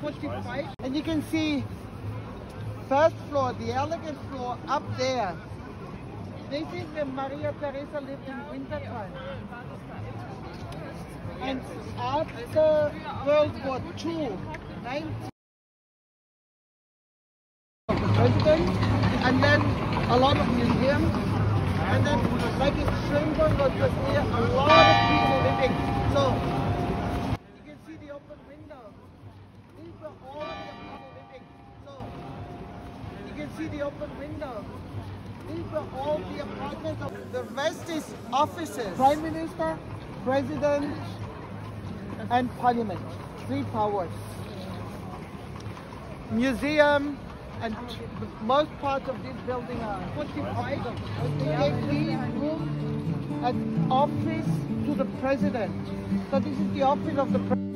45. And you can see first floor, the elegant floor up there. This is where Maria Theresa lived in wintertime. And after World War II, 19 president, and then a lot of museums, and then like in Schönborn was just near a lot of people living. So you can see the open windows. These were all the people living. So you can see the open windows. These were all the apartments. The rest is offices. Prime Minister, President, and Parliament. 3 powers. Museum, and most parts of this building are 45. They gave these rooms an office to the president. So this is the office of the president.